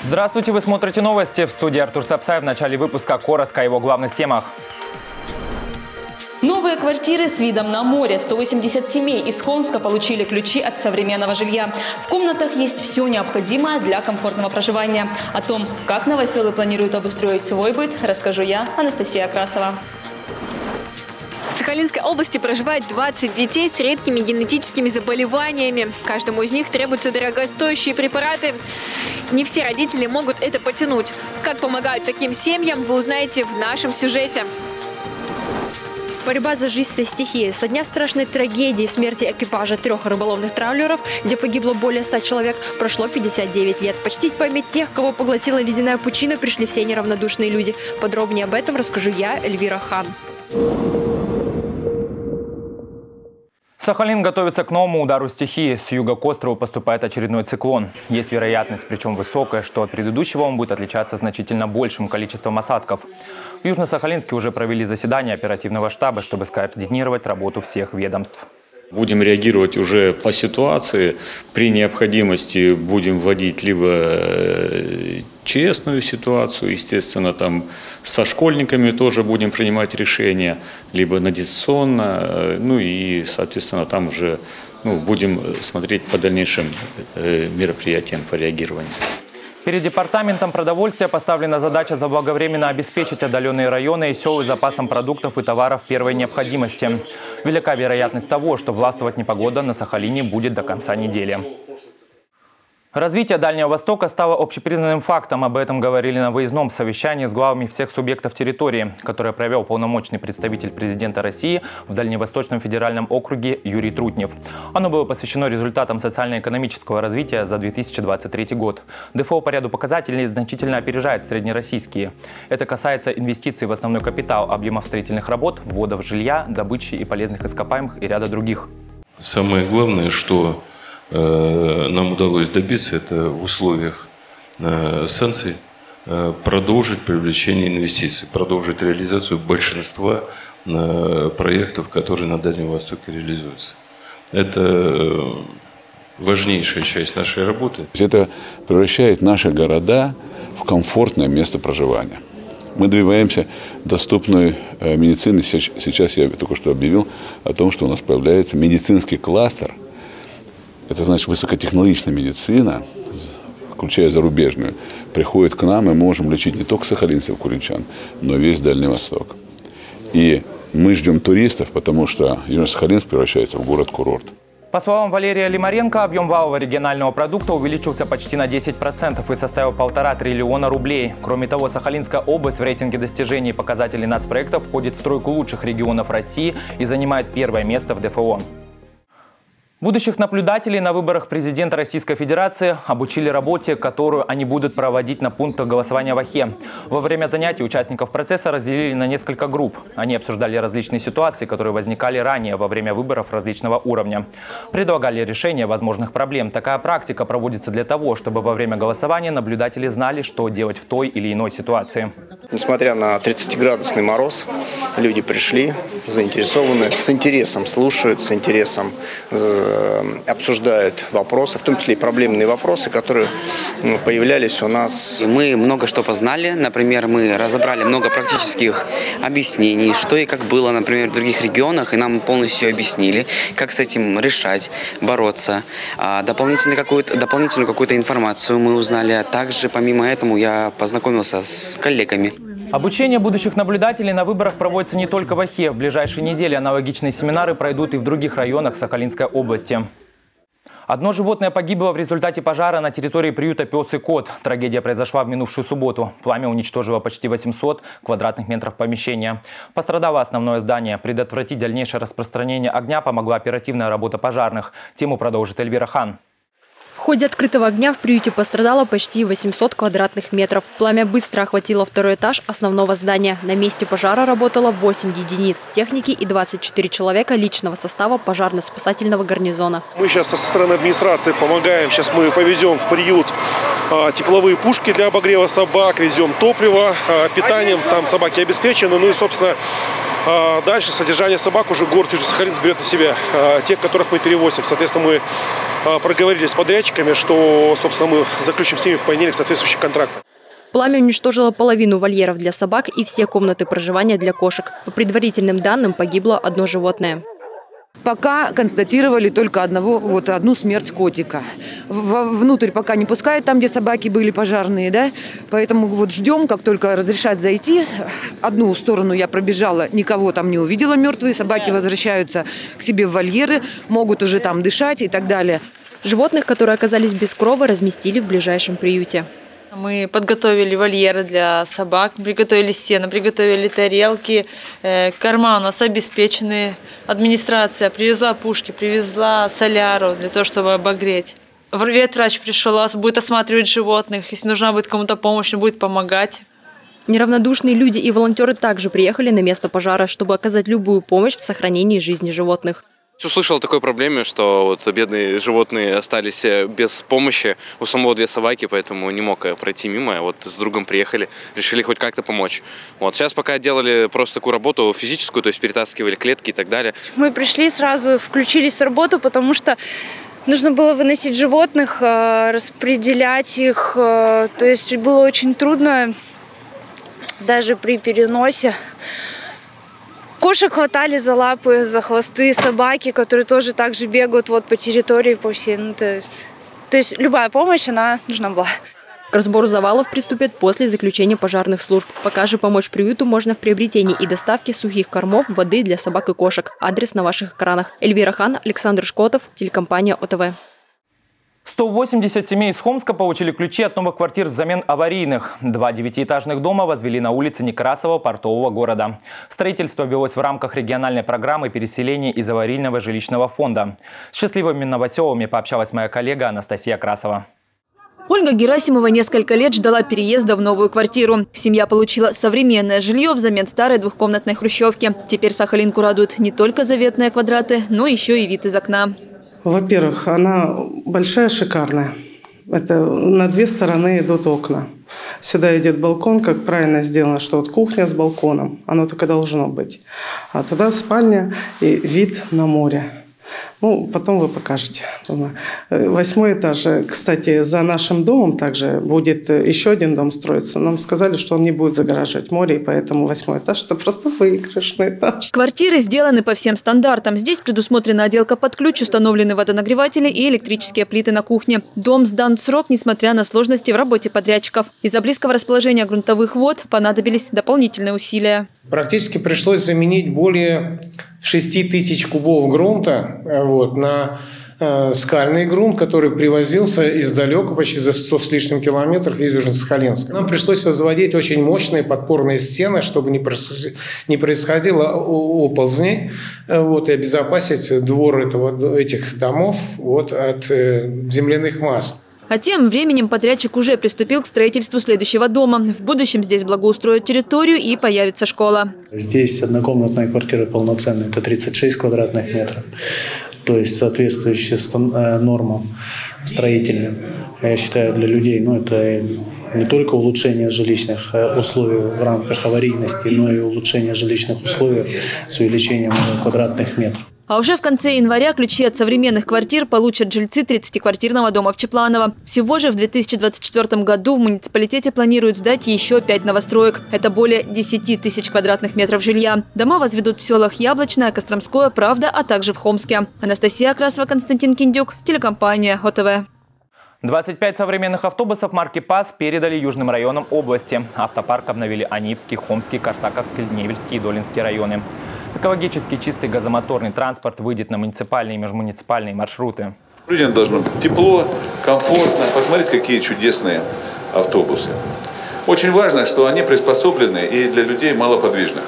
Здравствуйте, вы смотрите новости. В студии Артур Сапсай. В начале выпуска коротко о его главных темах. Новые квартиры с видом на море. 180 семей из Холмска получили ключи от современного жилья. В комнатах есть все необходимое для комфортного проживания. О том, как новоселы планируют обустроить свой быт, расскажу я, Анастасия Красова. В Сахалинской области проживает 20 детей с редкими генетическими заболеваниями. Каждому из них требуются дорогостоящие препараты. Не все родители могут это потянуть. Как помогают таким семьям, вы узнаете в нашем сюжете. Борьба за жизнь со стихией. Со дня страшной трагедии смерти экипажа 3 рыболовных траулеров, где погибло более 100 человек, прошло 59 лет. Почтить память тех, кого поглотила ледяная пучина, пришли все неравнодушные люди. Подробнее об этом расскажу я, Эльвира Хан. Сахалин готовится к новому удару стихии. С юга к острову поступает очередной циклон. Есть вероятность, причем высокая, что от предыдущего он будет отличаться значительно большим количеством осадков. В Южно-Сахалинске уже провели заседание оперативного штаба, чтобы скоординировать работу всех ведомств. Будем реагировать уже по ситуации. При необходимости будем вводить либо честную ситуацию, естественно, там со школьниками тоже будем принимать решения, либо на дистанционно, ну и, соответственно, там уже будем смотреть по дальнейшим мероприятиям по реагированию. Перед департаментом продовольствия поставлена задача заблаговременно обеспечить отдаленные районы и села запасом продуктов и товаров первой необходимости. Велика вероятность того, что властвовать непогода на Сахалине будет до конца недели. Развитие Дальнего Востока стало общепризнанным фактом. Об этом говорили на выездном совещании с главами всех субъектов территории, которое провел полномочный представитель президента России в Дальневосточном федеральном округе Юрий Трутнев. Оно было посвящено результатам социально-экономического развития за 2023 год. ДФО по ряду показателей значительно опережает среднероссийские. Это касается инвестиций в основной капитал, объемов строительных работ, вводов жилья, добычи и полезных ископаемых и ряда других. Самое главное, что нам удалось добиться, это в условиях санкций продолжить привлечение инвестиций, продолжить реализацию большинства проектов, которые на Дальнем Востоке реализуются. Это важнейшая часть нашей работы. Это превращает наши города в комфортное место проживания. Мы добиваемся доступной медицины. Сейчас я только что объявил о том, что у нас появляется медицинский кластер. Это значит, высокотехнологичная медицина, включая зарубежную, приходит к нам, и мы можем лечить не только сахалинцев, курильчан, но и весь Дальний Восток. И мы ждем туристов, потому что Южно-Сахалинск превращается в город-курорт. По словам Валерия Лимаренко, объем валового регионального продукта увеличился почти на 10% и составил 1,5 триллиона рублей. Кроме того, Сахалинская область в рейтинге достижений и показателей нацпроектов входит в тройку лучших регионов России и занимает первое место в ДФО. Будущих наблюдателей на выборах президента Российской Федерации обучили работе, которую они будут проводить на пунктах голосования в Ахе. Во время занятий участников процесса разделили на несколько групп. Они обсуждали различные ситуации, которые возникали ранее во время выборов различного уровня. Предлагали решение возможных проблем. Такая практика проводится для того, чтобы во время голосования наблюдатели знали, что делать в той или иной ситуации. Несмотря на 30-градусный мороз, люди пришли, заинтересованы, с интересом слушают, с интересом обсуждают вопросы, в том числе и проблемные вопросы, которые появлялись у нас. Мы много что познали. Например, мы разобрали много практических объяснений, что и как было, например, в других регионах, и нам полностью объяснили, как с этим решать, бороться. Дополнительную какую-то информацию мы узнали. А также, помимо этого, я познакомился с коллегами. Обучение будущих наблюдателей на выборах проводится не только в Ахе. В ближайшие недели аналогичные семинары пройдут и в других районах Сахалинской области. Одно животное погибло в результате пожара на территории приюта «Пес и кот». Трагедия произошла в минувшую субботу. Пламя уничтожило почти 800 квадратных метров помещения. Пострадало основное здание. Предотвратить дальнейшее распространение огня помогла оперативная работа пожарных. Тему продолжит Эльвира Хан. В ходе открытого огня в приюте пострадало почти 800 квадратных метров. Пламя быстро охватило второй этаж основного здания. На месте пожара работало 8 единиц техники и 24 человека личного состава пожарно-спасательного гарнизона. Мы сейчас со стороны администрации помогаем. Сейчас мы повезем в приют тепловые пушки для обогрева собак, везем топливо, питанием. Там собаки обеспечены. Ну и, собственно, Дальше содержание собак уже город Южно-Сахалинск берет на себя, тех, которых мы перевозим. Соответственно, мы проговорили с подрядчиками, что, собственно, мы заключим с ними в понедельник соответствующий контракт. Пламя уничтожило половину вольеров для собак и все комнаты проживания для кошек. По предварительным данным, погибло одно животное. Пока констатировали только одну смерть котика. Внутрь пока не пускают, там, где собаки были пожарные, да. Поэтому ждем, как только разрешат зайти. Одну сторону я пробежала, никого там не увидела, мертвые собаки возвращаются к себе в вольеры, могут уже там дышать и так далее. Животных, которые оказались без крова, разместили в ближайшем приюте. Мы подготовили вольеры для собак, приготовили сено, приготовили тарелки, корма у нас обеспечены. Администрация привезла пушки, привезла соляру для того, чтобы обогреть. Ветврач пришел, будет осматривать животных, если нужна будет кому-то помощь, он будет помогать. Неравнодушные люди и волонтеры также приехали на место пожара, чтобы оказать любую помощь в сохранении жизни животных. Услышал о такой проблеме, что бедные животные остались без помощи. У самого 2 собаки, поэтому не мог пройти мимо. С другом приехали, решили хоть как-то помочь. Сейчас пока делали просто такую работу физическую, то есть перетаскивали клетки и так далее. Мы пришли, сразу включились в работу, потому что нужно было выносить животных, распределять их. То есть было очень трудно даже при переносе. Кошек хватали за лапы, за хвосты, собаки, которые тоже так же бегают по территории, по всей. То есть любая помощь, она нужна была. К разбору завалов приступят после заключения пожарных служб. Пока же помочь приюту можно в приобретении и доставке сухих кормов, воды для собак и кошек. Адрес на ваших экранах. Эльвира Хан, Александр Шкотов, телекомпания ОТВ. 180 семей из Хомска получили ключи от новых квартир взамен аварийных. 2 9-этажных дома возвели на улице Некрасова портового города. Строительство велось в рамках региональной программы переселения из аварийного жилищного фонда. С счастливыми новоселами пообщалась моя коллега Анастасия Красова. Ольга Герасимова несколько лет ждала переезда в новую квартиру. Семья получила современное жилье взамен старой двухкомнатной хрущевки. Теперь Сахалинку радуют не только заветные квадраты, но еще и вид из окна. Во-первых, она большая, шикарная. Это на 2 стороны идут окна. Сюда идет балкон, как правильно сделано, что кухня с балконом. Оно так и должно быть. А туда спальня и вид на море. Потом вы покажете. 8-й этаж. Кстати, за нашим домом также будет еще один дом строиться. Нам сказали, что он не будет загораживать море, и поэтому 8-й этаж – это просто выигрышный этаж. Квартиры сделаны по всем стандартам. Здесь предусмотрена отделка под ключ, установлены водонагреватели и электрические плиты на кухне. Дом сдан в срок, несмотря на сложности в работе подрядчиков. Из-за близкого расположения грунтовых вод понадобились дополнительные усилия. Практически пришлось заменить более 6000 кубов грунта на скальный грунт, который привозился издалека, почти за 100 с лишним километров из Южно-Сахалинска. Нам пришлось возводить очень мощные подпорные стены, чтобы не происходило оползней, и обезопасить двор этих домов от земляных масс. А тем временем подрядчик уже приступил к строительству следующего дома. В будущем здесь благоустроят территорию и появится школа. Здесь однокомнатная квартира полноценная, это 36 квадратных метров. То есть соответствующие нормам строительным. Я считаю, для людей это не только улучшение жилищных условий в рамках аварийности, но и улучшение жилищных условий с увеличением квадратных метров. А уже в конце января ключи от современных квартир получат жильцы 30-квартирного дома в Чепланово. Всего же в 2024 году в муниципалитете планируют сдать еще 5 новостроек. Это более 10 тысяч квадратных метров жилья. Дома возведут в селах Яблочное, Костромское, Правда, а также в Хомске. Анастасия Красова, Константин Киндюк, телекомпания ОТВ. 25 современных автобусов марки ПАЗ передали южным районам области. Автопарк обновили Анивский, Хомский, Корсаковский, Невельский и Долинский районы. Экологически чистый газомоторный транспорт выйдет на муниципальные и межмуниципальные маршруты. Людям должно быть тепло, комфортно. Посмотреть, какие чудесные автобусы. Очень важно, что они приспособлены и для людей малоподвижных.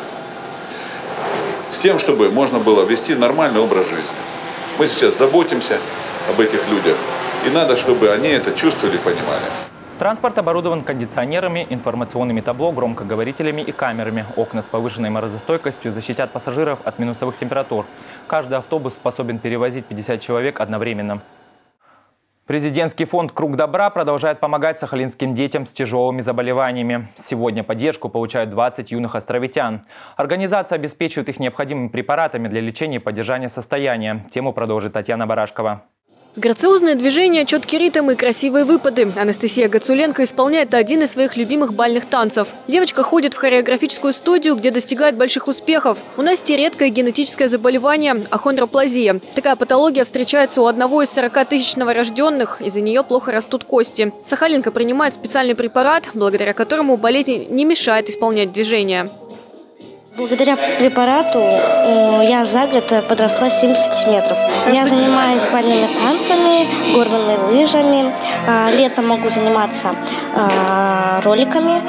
С тем, чтобы можно было вести нормальный образ жизни. Мы сейчас заботимся об этих людях. И надо, чтобы они это чувствовали и понимали. Транспорт оборудован кондиционерами, информационными табло, громкоговорителями и камерами. Окна с повышенной морозостойкостью защитят пассажиров от минусовых температур. Каждый автобус способен перевозить 50 человек одновременно. Президентский фонд «Круг добра» продолжает помогать сахалинским детям с тяжелыми заболеваниями. Сегодня поддержку получают 20 юных островитян. Организация обеспечивает их необходимыми препаратами для лечения и поддержания состояния. Тему продолжит Татьяна Барашкова. Грациозные движения, четкий ритм и красивые выпады. Анастасия Гацуленко исполняет один из своих любимых бальных танцев. Девочка ходит в хореографическую студию, где достигает больших успехов. У Насти редкое генетическое заболевание – ахондроплазия. Такая патология встречается у одного из 40 тысяч новорожденных. Из-за нее плохо растут кости. Сахалинка принимает специальный препарат, благодаря которому болезнь не мешает исполнять движения. Благодаря препарату я за год подросла 7 сантиметров. Я занимаюсь бальными танцами, горными лыжами. Летом могу заниматься роликами.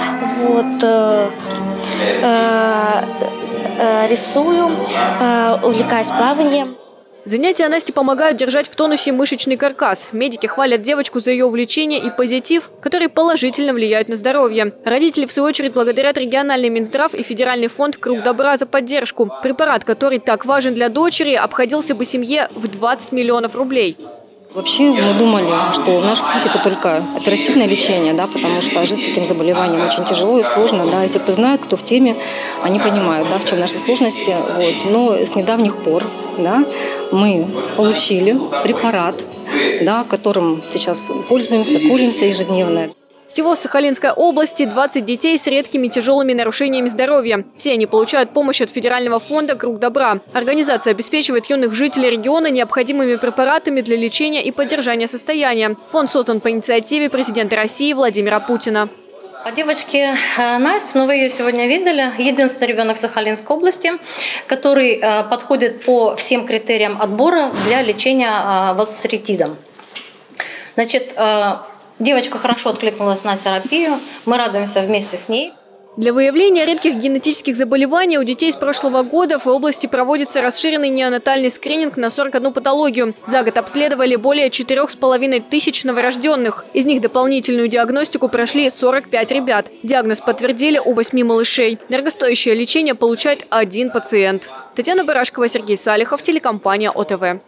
Рисую, увлекаюсь плаванием. Занятия Насте помогают держать в тонусе мышечный каркас. Медики хвалят девочку за ее увлечение и позитив, которые положительно влияют на здоровье. Родители, в свою очередь, благодарят региональный Минздрав и федеральный фонд «Круг добра» за поддержку. Препарат, который так важен для дочери, обходился бы семье в 20 миллионов рублей. Вообще мы думали, что наш путь – это только оперативное лечение, да, потому что жить с таким заболеванием очень тяжело и сложно. Да, и те, кто знает, кто в теме, они понимают, да, в чем наши сложности. Но с недавних пор, да, мы получили препарат, да, которым сейчас пользуемся, куримся ежедневно. Всего в Сахалинской области 20 детей с редкими тяжелыми нарушениями здоровья. Все они получают помощь от федерального фонда «Круг добра». Организация обеспечивает юных жителей региона необходимыми препаратами для лечения и поддержания состояния. Фонд создан по инициативе президента России Владимира Путина. О девочке Насте, вы ее сегодня видели, единственный ребенок в Сахалинской области, который подходит по всем критериям отбора для лечения вазоцеретидом. Значит, девочка хорошо откликнулась на терапию, мы радуемся вместе с ней. Для выявления редких генетических заболеваний у детей с прошлого года в области проводится расширенный неонатальный скрининг на 41 патологию. За год обследовали более 4,5 тысяч новорожденных. Из них дополнительную диагностику прошли 45 ребят. Диагноз подтвердили у 8 малышей. Дорогостоящее лечение получает один пациент. Татьяна Барашкова, Сергей Салихов, телекомпания ОТВ.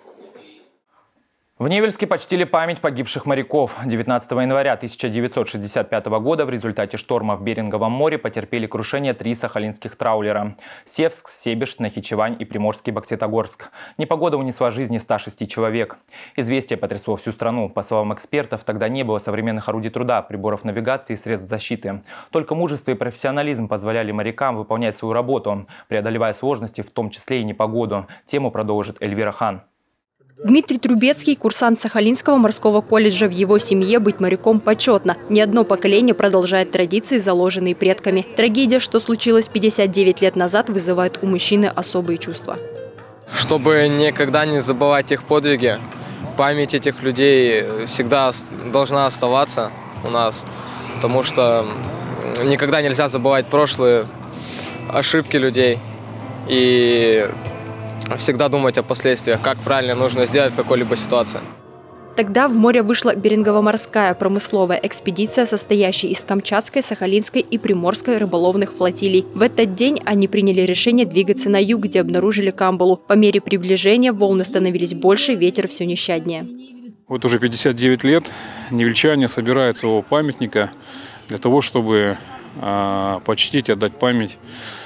В Невельске почтили память погибших моряков. 19 января 1965 года в результате шторма в Беринговом море потерпели крушение 3 сахалинских траулера – Севск, Себеж, Нахичевань и Приморский Бокситогорск. Непогода унесла жизни 106 человек. Известие потрясло всю страну. По словам экспертов, тогда не было современных орудий труда, приборов навигации и средств защиты. Только мужество и профессионализм позволяли морякам выполнять свою работу, преодолевая сложности, в том числе и непогоду. Тему продолжит Эльвира Хан. Дмитрий Трубецкий – курсант Сахалинского морского колледжа. В его семье быть моряком почетно. Ни одно поколение продолжает традиции, заложенные предками. Трагедия, что случилось 59 лет назад, вызывает у мужчины особые чувства. Чтобы никогда не забывать их подвиги, память этих людей всегда должна оставаться у нас, потому что никогда нельзя забывать прошлые ошибки людей и всегда думать о последствиях, как правильно нужно сделать в какой-либо ситуации. Тогда в море вышла Берингово-морская промысловая экспедиция, состоящая из Камчатской, Сахалинской и Приморской рыболовных флотилий. В этот день они приняли решение двигаться на юг, где обнаружили Камбалу. По мере приближения волны становились больше, ветер все нещаднее. Вот уже 59 лет невельчане собирают своего памятника для того, чтобы почтить, отдать память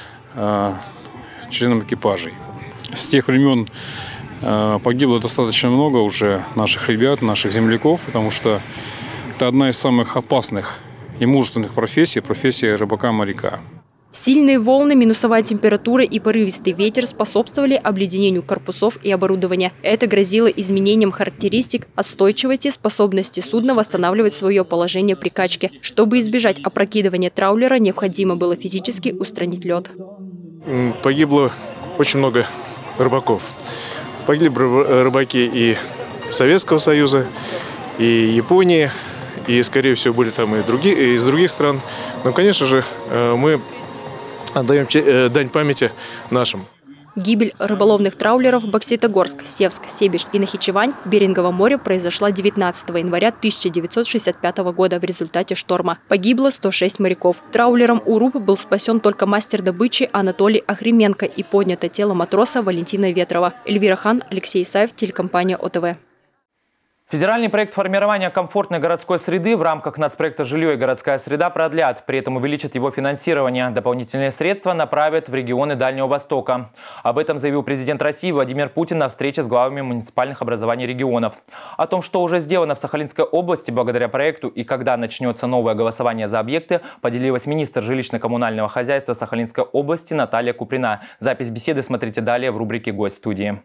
членам экипажей. С тех времен погибло достаточно много уже наших ребят, наших земляков, потому что это одна из самых опасных и мужественных профессий – профессия рыбака-моряка. Сильные волны, минусовая температура и порывистый ветер способствовали обледенению корпусов и оборудования. Это грозило изменением характеристик, отстойчивости, способности судна восстанавливать свое положение при качке. Чтобы избежать опрокидывания траулера, необходимо было физически устранить лед. Погибло очень много рыбаков. Погибли рыбаки и Советского Союза, и Японии, и, скорее всего, были там и другие, из других стран. Но, конечно же, мы отдаем дань памяти нашим. Гибель рыболовных траулеров Бокситогорск, Севск, Себеж и Нахичевань в Беринговом море произошла 19 января 1965 года в результате шторма. Погибло 106 моряков. Траулером «Уруб» был спасен только мастер добычи Анатолий Охрименко и поднято тело матроса Валентина Ветрова. Эльвира Хан, Алексей Исаев, телекомпания ОТВ. Федеральный проект формирования комфортной городской среды в рамках нацпроекта «Жилье и городская среда» продлят. При этом увеличат его финансирование. Дополнительные средства направят в регионы Дальнего Востока. Об этом заявил президент России Владимир Путин на встрече с главами муниципальных образований регионов. О том, что уже сделано в Сахалинской области благодаря проекту и когда начнется новое голосование за объекты, поделилась министр жилищно-коммунального хозяйства Сахалинской области Наталья Куприна. Запись беседы смотрите далее в рубрике «Гость студии».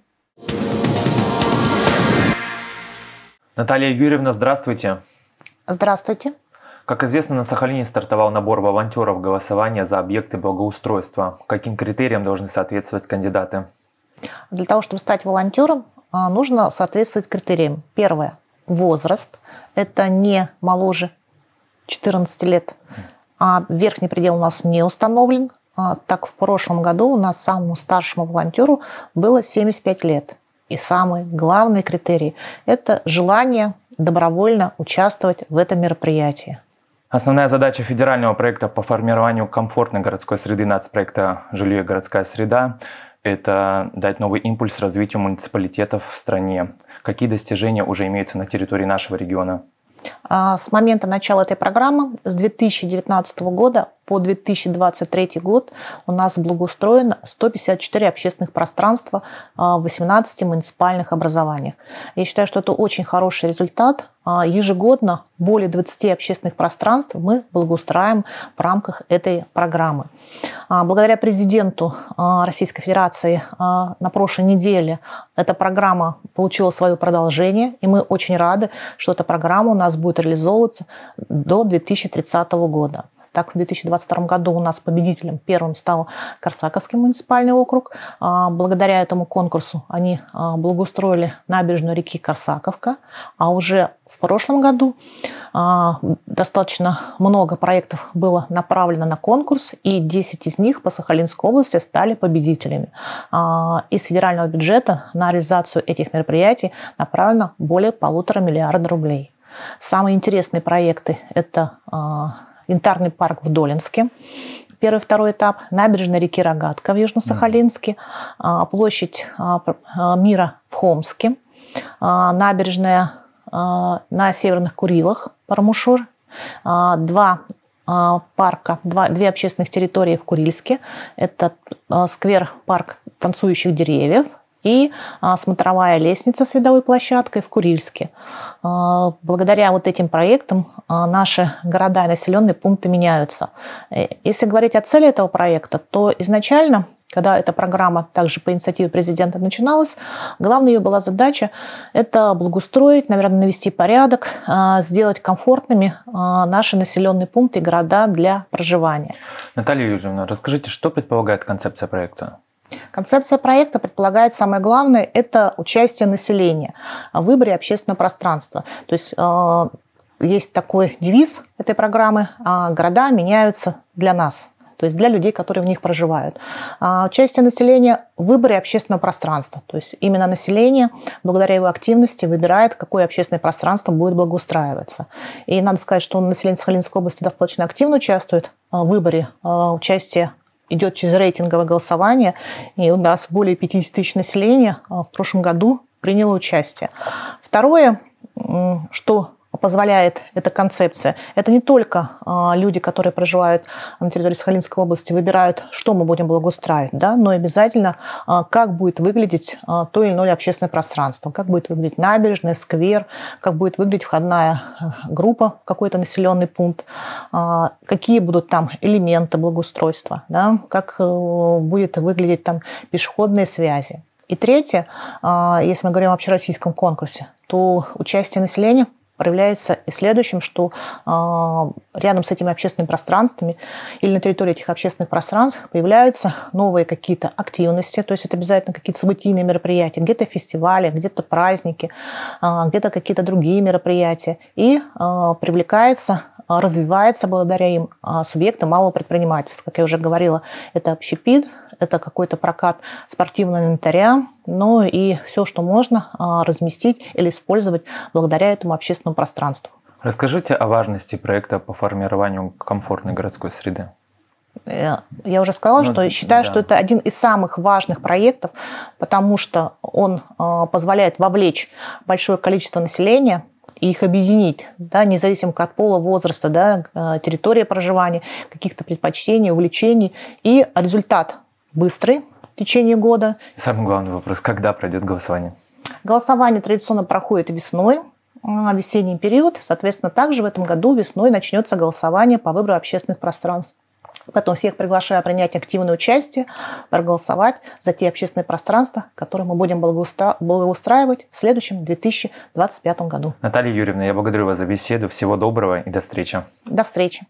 Наталья Юрьевна, здравствуйте. Здравствуйте. Как известно, на Сахалине стартовал набор волонтеров голосования за объекты благоустройства. Каким критериям должны соответствовать кандидаты? Для того, чтобы стать волонтером, нужно соответствовать критериям. Первое – возраст. Это не моложе 14 лет. А верхний предел у нас не установлен. Так в прошлом году у нас самому старшему волонтеру было 75 лет. И самый главный критерий – это желание добровольно участвовать в этом мероприятии. Основная задача федерального проекта по формированию комфортной городской среды нацпроекта «Жилье и городская среда» – это дать новый импульс развитию муниципалитетов в стране. Какие достижения уже имеются на территории нашего региона? С момента начала этой программы, с 2019 года по 2023 год у нас благоустроено 154 общественных пространства в 18 муниципальных образованиях. Я считаю, что это очень хороший результат. Ежегодно более 20 общественных пространств мы благоустраиваем в рамках этой программы. Благодаря президенту Российской Федерации на прошлой неделе эта программа получила свое продолжение, и мы очень рады, что эта программа у нас будет реализовываться до 2030 года. Так, в 2022 году у нас победителем первым стал Корсаковский муниципальный округ. Благодаря этому конкурсу они благоустроили набережную реки Корсаковка. А уже в прошлом году достаточно много проектов было направлено на конкурс, и 10 из них по Сахалинской области стали победителями. Из федерального бюджета на реализацию этих мероприятий направлено более 1,5 миллиарда рублей. Самые интересные проекты – это Янтарный парк в Долинске, первый и второй этап, набережная реки Рогатка в Южно-Сахалинске, площадь Мира в Хомске, набережная на Северных Курилах, Пармушур, два парка, две общественных территории в Курильске, это сквер-парк танцующих деревьев и смотровая лестница с видовой площадкой в Курильске. Благодаря вот этим проектам наши города и населенные пункты меняются. Если говорить о цели этого проекта, то изначально, когда эта программа также по инициативе президента начиналась, главная ее была задача – это благоустроить, наверное, навести порядок, сделать комфортными наши населенные пункты и города для проживания. Наталья Юрьевна, расскажите, что предполагает концепция проекта? Концепция проекта предполагает самое главное – это участие населения в выборе общественного пространства. То есть есть такой девиз этой программы «Города меняются для нас». То есть для людей, которые в них проживают. Участие населения в выборе общественного пространства. То есть именно население, благодаря его активности, выбирает, какое общественное пространство будет благоустраиваться. И надо сказать, что население Сахалинской области достаточно активно участвует в выборе. Участие идет через рейтинговое голосование, и у нас более 50 тысяч населения в прошлом году приняло участие. Второе, что позволяет эта концепция, это не только люди, которые проживают на территории Сахалинской области, выбирают, что мы будем благоустраивать, да, но и обязательно, как будет выглядеть то или иное общественное пространство, как будет выглядеть набережная, сквер, как будет выглядеть входная группа в какой-то населенный пункт, какие будут там элементы благоустройства, да, как будет выглядеть там пешеходные связи. И третье, если мы говорим о общероссийском конкурсе, то участие населения проявляется и следующим, что рядом с этими общественными пространствами или на территории этих общественных пространств появляются новые какие-то активности, то есть это обязательно какие-то событийные мероприятия, где-то фестивали, где-то праздники, где-то какие-то другие мероприятия. И привлекается, развивается благодаря им субъекты малого предпринимательства. Как я уже говорила, это общепит, это какой-то прокат спортивного инвентаря, ну и все, что можно разместить или использовать благодаря этому общественному пространству. Расскажите о важности проекта по формированию комфортной городской среды. Я уже сказала, что считаю, что это один из самых важных проектов, потому что он позволяет вовлечь большое количество населения и их объединить, да, независимо от пола, возраста, да, территории проживания, каких-то предпочтений, увлечений. И результат быстрый в течение года. Самый главный вопрос, когда пройдет голосование? Голосование традиционно проходит весной, весенний период. Соответственно, также в этом году весной начнется голосование по выбору общественных пространств. Потом всех приглашаю принять активное участие, проголосовать за те общественные пространства, которые мы будем благоустраивать в следующем 2025 году. Наталья Юрьевна, я благодарю вас за беседу. Всего доброго и до встречи. До встречи.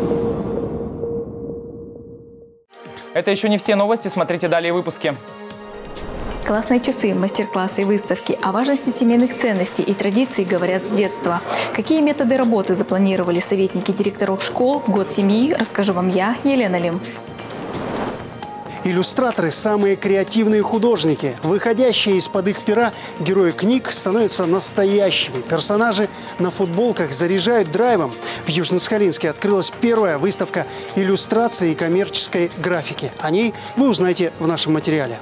Это еще не все новости. Смотрите далее выпуски. Классные часы, мастер-классы и выставки о важности семейных ценностей и традиций говорят с детства. Какие методы работы запланировали советники директоров школ в год семьи, расскажу вам я, Елена Лим. Иллюстраторы – самые креативные художники. Выходящие из-под их пера герои книг становятся настоящими. Персонажи на футболках заряжают драйвом. В Южно-Сахалинске открылась первая выставка иллюстрации и коммерческой графики. О ней вы узнаете в нашем материале.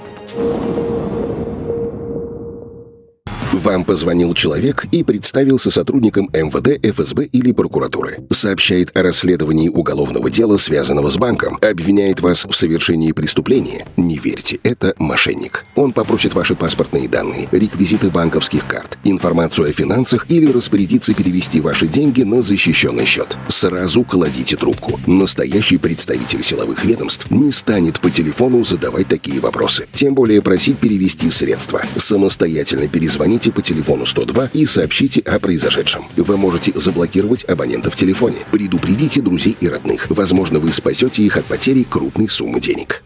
Вам позвонил человек и представился сотрудником МВД, ФСБ или прокуратуры. Сообщает о расследовании уголовного дела, связанного с банком. Обвиняет вас в совершении преступления. Не верьте, это мошенник. Он попросит ваши паспортные данные, реквизиты банковских карт, информацию о финансах или распорядится перевести ваши деньги на защищенный счет. Сразу кладите трубку. Настоящий представитель силовых ведомств не станет по телефону задавать такие вопросы. Тем более просить перевести средства. Самостоятельно перезвоните по телефону 102 и сообщите о произошедшем. Вы можете заблокировать абонента в телефоне. Предупредите друзей и родных. Возможно, вы спасете их от потери крупной суммы денег.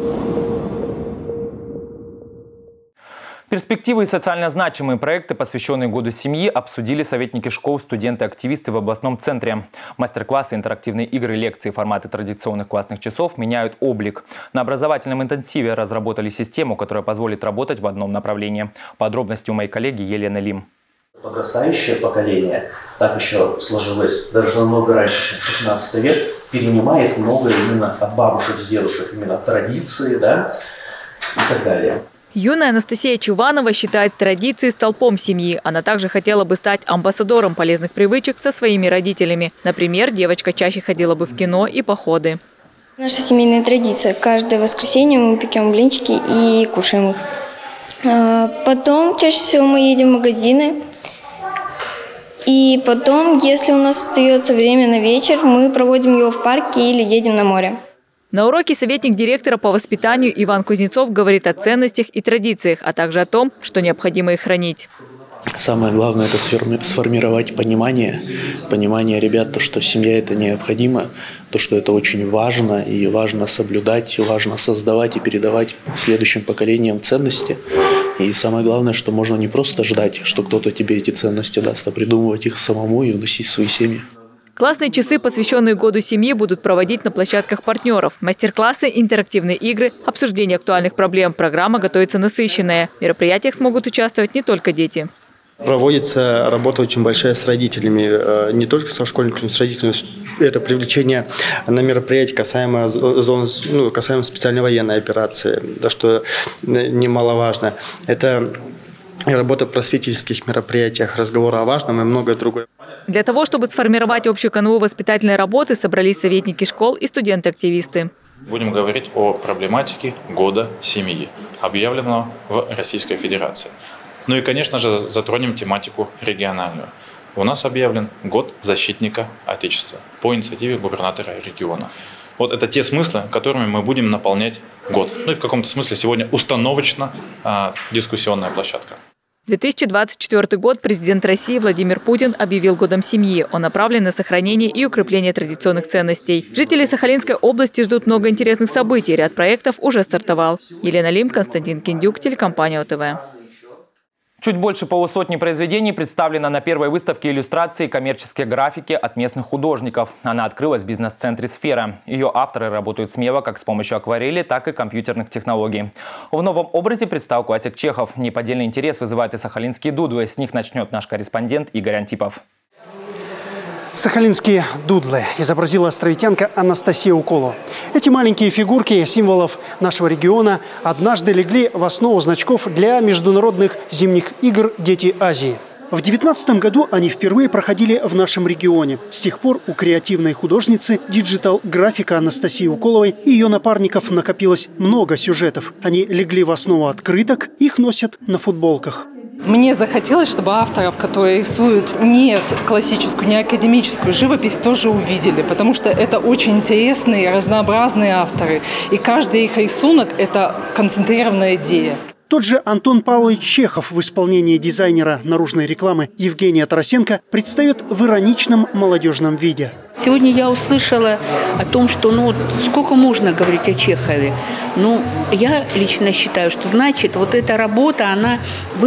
Перспективы и социально значимые проекты, посвященные Году семьи, обсудили советники школ, студенты-активисты в областном центре. Мастер-классы, интерактивные игры, лекции, форматы традиционных классных часов меняют облик. На образовательном интенсиве разработали систему, которая позволит работать в одном направлении. Подробности у моей коллеги Елены Лим. Подрастающее поколение, так еще сложилось даже намного раньше, чем 16 век, перенимает многое именно от бабушек с дедушек, именно традиции, да, и так далее. Юная Анастасия Чуванова считает традиции столпом семьи. Она также хотела бы стать амбассадором полезных привычек со своими родителями. Например, девочка чаще ходила бы в кино и походы. Наша семейная традиция. Каждое воскресенье мы пекем блинчики и кушаем их. Потом чаще всего мы едем в магазины. И потом, если у нас остается время на вечер, мы проводим его в парке или едем на море. На уроке советник директора по воспитанию Иван Кузнецов говорит о ценностях и традициях, а также о том, что необходимо их хранить. Самое главное – это сформировать понимание ребят, то, что семья – это необходимо, то, что это очень важно, и важно соблюдать, и важно создавать и передавать следующим поколениям ценности. И самое главное, что можно не просто ждать, что кто-то тебе эти ценности даст, а придумывать их самому и уносить в свои семьи. Классные часы, посвященные Году семьи, будут проводить на площадках партнеров. Мастер-классы, интерактивные игры, обсуждение актуальных проблем. Программа готовится насыщенная. В мероприятиях смогут участвовать не только дети. Проводится работа очень большая с родителями, не только со школьниками, с родителями. Это привлечение на мероприятие касаемо зоны, касаемо специальной военной операции, да, что немаловажно. Это работа в просветительских мероприятиях, разговоры о важном и многое другое. Для того, чтобы сформировать общую канву воспитательной работы, собрались советники школ и студенты-активисты. Будем говорить о проблематике Года семьи, объявленного в Российской Федерации. Ну и, конечно же, затронем тематику региональную. У нас объявлен Год защитника Отечества по инициативе губернатора региона. Вот это те смыслы, которыми мы будем наполнять год. Ну и в каком-то смысле сегодня установочно дискуссионная площадка. 2024 год президент России Владимир Путин объявил Годом семьи. Он направлен на сохранение и укрепление традиционных ценностей. Жители Сахалинской области ждут много интересных событий. Ряд проектов уже стартовал. Елена Лим, Константин Киндюк, телекомпания ОТВ. Чуть больше полусотни произведений представлено на первой выставке иллюстрации коммерческой графики от местных художников. Она открылась в бизнес-центре «Сфера». Ее авторы работают смело как с помощью акварели, так и компьютерных технологий. В новом образе предстал классик Чехов. Неподдельный интерес вызывают и сахалинские дудлы. С них начнет наш корреспондент Игорь Антипов. Сахалинские дудлы изобразила островитянка Анастасия Уколова. Эти маленькие фигурки символов нашего региона однажды легли в основу значков для международных зимних игр «Дети Азии». В 2019 году они впервые проходили в нашем регионе. С тех пор у креативной художницы диджитал-графика Анастасии Уколовой и ее напарников накопилось много сюжетов. Они легли в основу открыток, их носят на футболках. Мне захотелось, чтобы авторов, которые рисуют не классическую, не академическую живопись, тоже увидели, потому что это очень интересные, разнообразные авторы. И каждый их рисунок – это концентрированная идея. Тот же Антон Павлович Чехов в исполнении дизайнера наружной рекламы Евгения Тарасенко предстает в ироничном молодежном виде. Сегодня я услышала о том, что сколько можно говорить о Чехове. Я лично считаю, что значит вот эта работа, она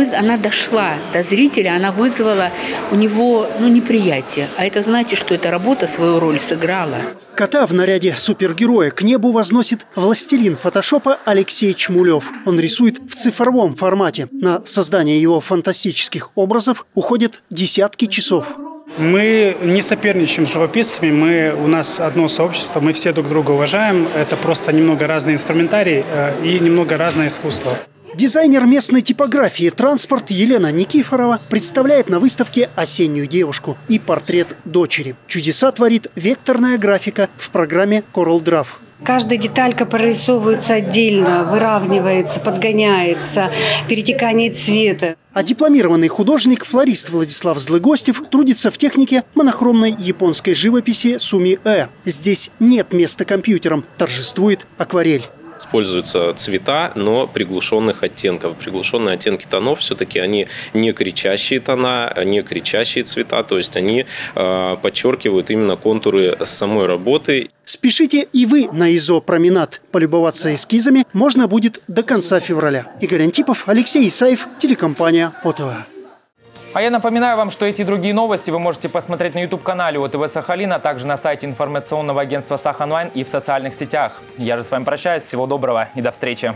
дошла до зрителя, она вызвала у него неприятие. А это значит, что эта работа свою роль сыграла. Кота в наряде супергероя к небу возносит властелин фотошопа Алексей Чмулев. Он рисует в цифровом формате. На создание его фантастических образов уходят десятки часов. Мы не соперничаем с живописцами, у нас одно сообщество, мы все друг друга уважаем. Это просто немного разный инструментарий и немного разное искусство. Дизайнер местной типографии «Транспорт» Елена Никифорова представляет на выставке осеннюю девушку и портрет дочери. Чудеса творит векторная графика в программе CorelDRAW. Каждая деталька прорисовывается отдельно, выравнивается, подгоняется, перетекание цвета. А дипломированный художник-флорист Владислав Злыгостев трудится в технике монохромной японской живописи суми-э. Здесь нет места компьютерам, торжествует акварель. Используются цвета, но приглушенных оттенков. Приглушенные оттенки тонов все-таки они не кричащие тона, не кричащие цвета, то есть они подчеркивают именно контуры самой работы. Спешите и вы на ИЗО-променад. Полюбоваться эскизами можно будет до конца февраля. Игорь Антипов, Алексей Исаев, телекомпания ОТВ. А я напоминаю вам, что эти и другие новости вы можете посмотреть на YouTube-канале ОТВ Сахалин, а также на сайте информационного агентства Сахонлайн и в социальных сетях. Я же с вами прощаюсь. Всего доброго и до встречи.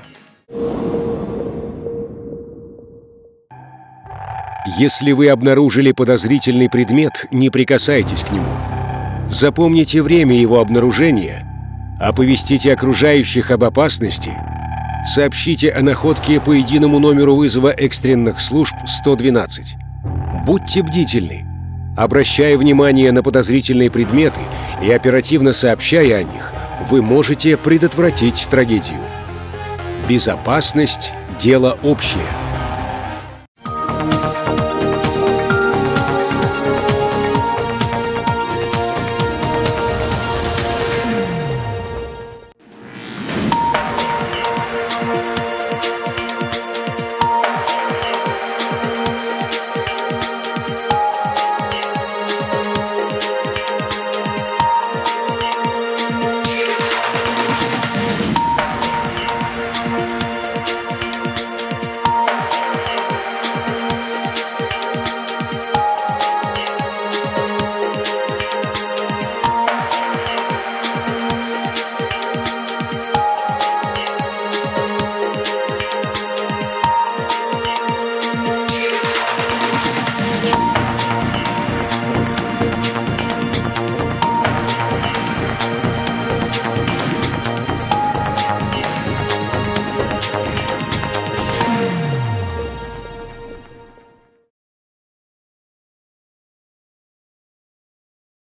Если вы обнаружили подозрительный предмет, не прикасайтесь к нему. Запомните время его обнаружения, оповестите окружающих об опасности, сообщите о находке по единому номеру вызова экстренных служб 112. Будьте бдительны. Обращая внимание на подозрительные предметы и оперативно сообщая о них, вы можете предотвратить трагедию. Безопасность – дело общее.